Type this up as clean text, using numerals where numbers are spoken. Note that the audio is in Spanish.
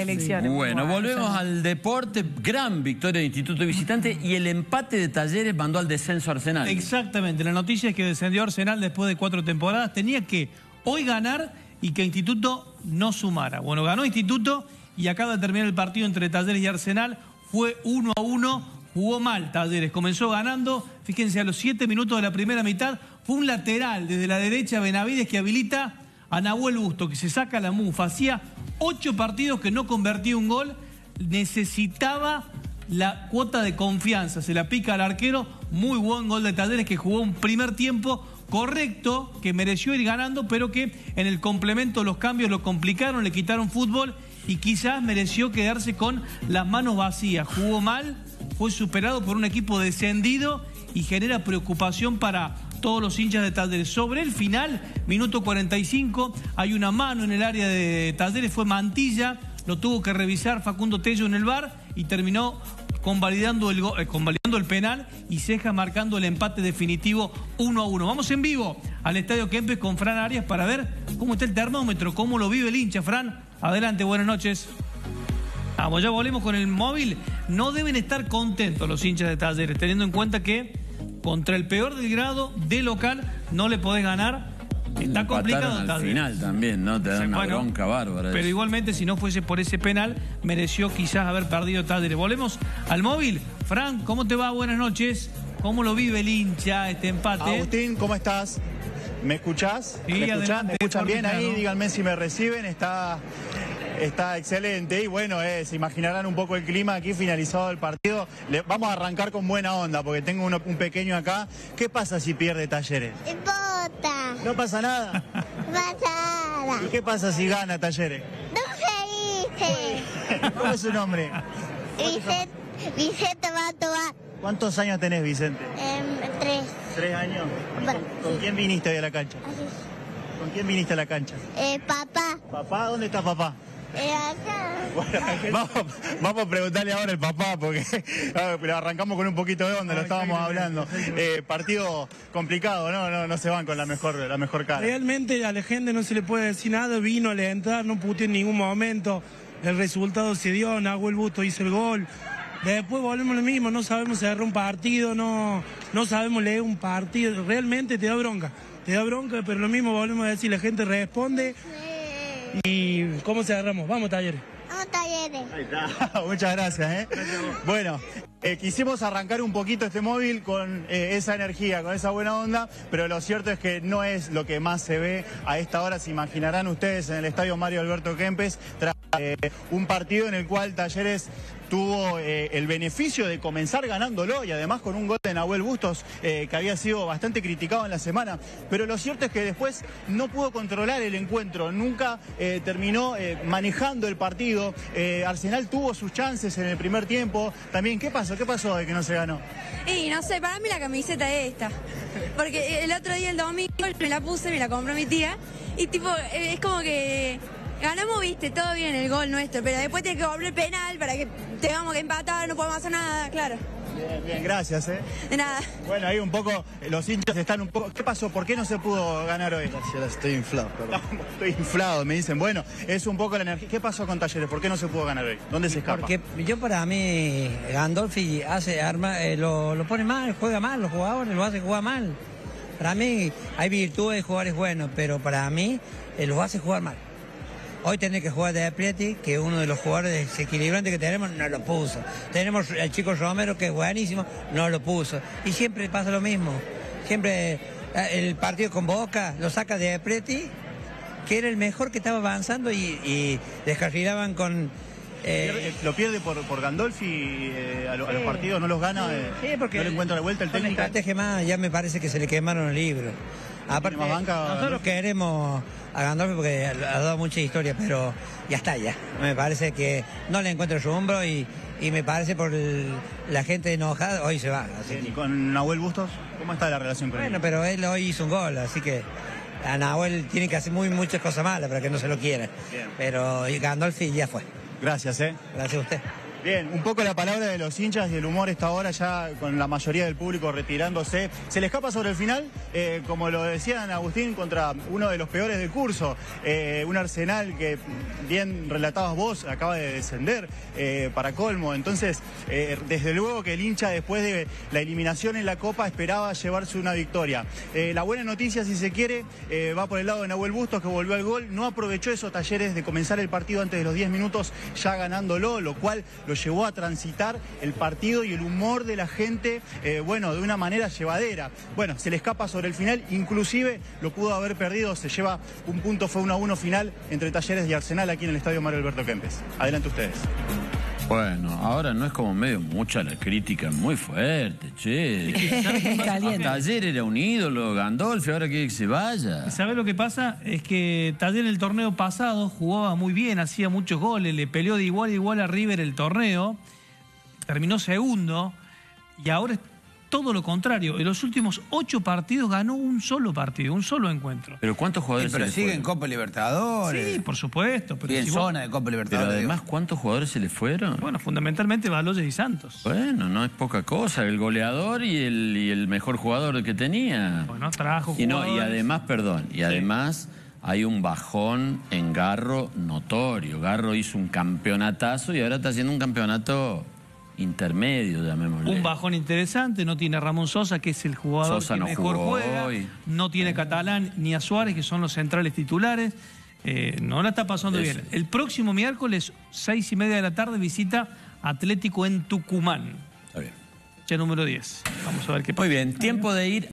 elecciones. Bueno, volvemos al deporte. Gran victoria del Instituto Visitante y el empate de Talleres mandó al descenso a Arsenal. Exactamente, la noticia es que descendió Arsenal después de 4 temporadas. Tenía que hoy ganar y que Instituto no sumara. Bueno, ganó Instituto y acaba de terminar el partido entre Talleres y Arsenal. Fue 1-1, jugó mal Talleres, comenzó ganando. Fíjense, a los 7 minutos de la primera mitad fue un lateral desde la derecha Benavides que habilita a Nahuel Busto, que se saca la mufa. Hacía 8 partidos que no convertía un gol, necesitaba la cuota de confianza, se la pica al arquero. Muy buen gol de Talleres, que jugó un primer tiempo correcto, que mereció ir ganando, pero que en el complemento los cambios lo complicaron, le quitaron fútbol y quizás mereció quedarse con las manos vacías. Jugó mal, fue superado por un equipo descendido y genera preocupación para todos los hinchas de Talleres. Sobre el final, minuto 45, hay una mano en el área de Talleres, fue Mantilla, lo tuvo que revisar Facundo Tello en el VAR y terminó convalidando el penal y Cejas marcando el empate definitivo 1-1. Vamos en vivo al Estadio Kempes con Fran Arias para ver cómo está el termómetro, cómo lo vive el hincha. Fran, adelante, buenas noches. Vamos, ya volvemos con el móvil. No deben estar contentos los hinchas de Talleres, teniendo en cuenta que contra el peor del grado de local no le podés ganar. Está complicado. Al final también, ¿no? Te dan una bronca bárbara. Pero igualmente, si no fuese por ese penal, mereció quizás haber perdido Talleres. Volvemos al móvil. Fran, ¿cómo te va? Buenas noches. ¿Cómo lo vive el hincha este empate? Agustín, ¿cómo estás? ¿Me escuchás? Sí, ¿Me escuchás? adelante, ¿Me escuchan bien ahí? claro. Díganme si me reciben. Está excelente y bueno, se imaginarán un poco el clima aquí finalizado el partido. Vamos a arrancar con buena onda porque tengo un pequeño acá. ¿Qué pasa si pierde Talleres? No importa. No pasa nada. No pasa nada. ¿Y qué pasa si gana Talleres? No se dice. ¿Cómo es su nombre? Vicente Matoa. ¿Cuántos años tenés, Vicente? 3. 3 años. ¿Con quién viniste hoy a la cancha? ¿Con quién viniste a la cancha? Papá. ¿Papá? ¿Dónde está papá? Acá. Bueno, vamos a preguntarle ahora al papá, porque pero arrancamos con un poquito de onda, lo estábamos hablando. Partido complicado, ¿no? No se van con la mejor cara. Realmente a la gente no se le puede decir nada, vino a alentar, no puteó en ningún momento. El resultado se dio, Nahuel Busto hizo el gol. Después volvemos lo mismo, no sabemos cerrar un partido, no sabemos leer un partido. Realmente te da bronca, pero lo mismo volvemos a decir, la gente responde. ¿Y cómo cerramos? Vamos, Talleres. Vamos, Talleres. Ahí está. Muchas gracias. Bueno, quisimos arrancar un poquito este móvil con esa energía, con esa buena onda, pero lo cierto es que no es lo que más se ve a esta hora. Se imaginarán ustedes en el estadio Mario Alberto Kempes, tras un partido en el cual Talleres tuvo el beneficio de comenzar ganándolo y además con un gol de Nahuel Bustos que había sido bastante criticado en la semana, pero lo cierto es que después no pudo controlar el encuentro, nunca terminó manejando el partido. Arsenal tuvo sus chances en el primer tiempo. También, ¿qué pasó de que no se ganó? Y no sé, para mí la camiseta es esta, porque el otro día, el domingo, me la puse, me la compró mi tía y tipo, es como que ganamos, viste, todo bien el gol nuestro, pero después tiene que volver el penal para que tengamos que empatar, no podemos hacer nada, claro. Bien, gracias. De nada. Bueno, ahí un poco, los hinchas están un poco... ¿Qué pasó? ¿Por qué no se pudo ganar hoy? Gracias, estoy inflado, perdón. No, estoy inflado, me dicen. Bueno, es un poco la energía. ¿Qué pasó con Talleres? ¿Por qué no se pudo ganar hoy? ¿Dónde se escapa? Porque yo, para mí, Gandolfi lo pone mal, juega mal, los jugadores lo hace jugar mal. Para mí hay virtudes de jugadores buenos, pero para mí los hace jugar mal. Hoy tenés que jugar de Aprieti, que uno de los jugadores desequilibrantes que tenemos no lo puso. Tenemos al chico Romero, que es buenísimo, no lo puso. Y siempre pasa lo mismo. Siempre el partido con Boca lo saca de Aprieti, que era el mejor que estaba avanzando, y descarrilaban con... lo pierde por Gandolfi a los partidos, no los gana, sí, porque no le encuentra la vuelta el técnico. Estrategia más, ya me parece que se le quemaron los libros. Aparte, nosotros queremos a Gandolfi porque ha dado mucha historia, pero ya está, ya. Me parece que no le encuentro su hombro y me parece por la gente enojada, hoy se va. ¿Y con Nahuel Bustos? ¿Cómo está la relación con él? Bueno, pero él hoy hizo un gol, así que a Nahuel tiene que hacer muchas cosas malas para que no se lo quiera. Bien. Pero Gandolfi ya fue. Gracias, Gracias a usted. Bien, un poco la palabra de los hinchas y el humor esta hora ya con la mayoría del público retirándose. ¿Se le escapa sobre el final? Como lo decían Agustín, contra uno de los peores del curso. Un Arsenal que, bien relatabas vos, acaba de descender para colmo. Entonces, desde luego que el hincha después de la eliminación en la Copa esperaba llevarse una victoria. La buena noticia, si se quiere, va por el lado de Nahuel Bustos, que volvió al gol. No aprovechó esos Talleres de comenzar el partido antes de los 10 minutos, ya ganándolo, lo cual lo llevó a transitar el partido y el humor de la gente, bueno, de una manera llevadera. Bueno, se le escapa sobre el final, inclusive lo pudo haber perdido, se lleva un punto, fue 1-1 final entre Talleres y Arsenal aquí en el Estadio Mario Alberto Kempes. Adelante ustedes. Bueno, ahora no es como medio mucha la crítica, muy fuerte, che. Taller era un ídolo, Gandolfi, ahora quiere que se vaya. ¿Sabés lo que pasa? Es que Taller en el torneo pasado jugaba muy bien, hacía muchos goles, le peleó de igual a igual a River el torneo, terminó segundo y ahora es todo lo contrario. En los últimos 8 partidos ganó un solo partido, un solo encuentro. ¿Pero cuántos jugadores pero se le sigue fueron? en Copa Libertadores. Sí, por supuesto. Pero Y en si zona de Copa Pero Libertadores. además, ¿cuántos jugadores se le fueron? Bueno, fundamentalmente Baloyes y Santos. Bueno, no es poca cosa, el goleador y el mejor jugador que tenía. Bueno, trajo Y jugadores. además, perdón, además hay un bajón en Garro notorio. Garro hizo un campeonatazo y ahora está haciendo un campeonato intermedio, llamémosle. Un bajón interesante, no tiene a Ramón Sosa, que es el jugador Sosa que no mejor jugó juega, hoy. no tiene a Catalán ni a Suárez, que son los centrales titulares. No la está pasando Eso. bien. El próximo miércoles, 6:30 de la tarde, visita Atlético en Tucumán. Está bien. Ya número 10. Vamos a ver qué pasa. Muy bien, tiempo de ir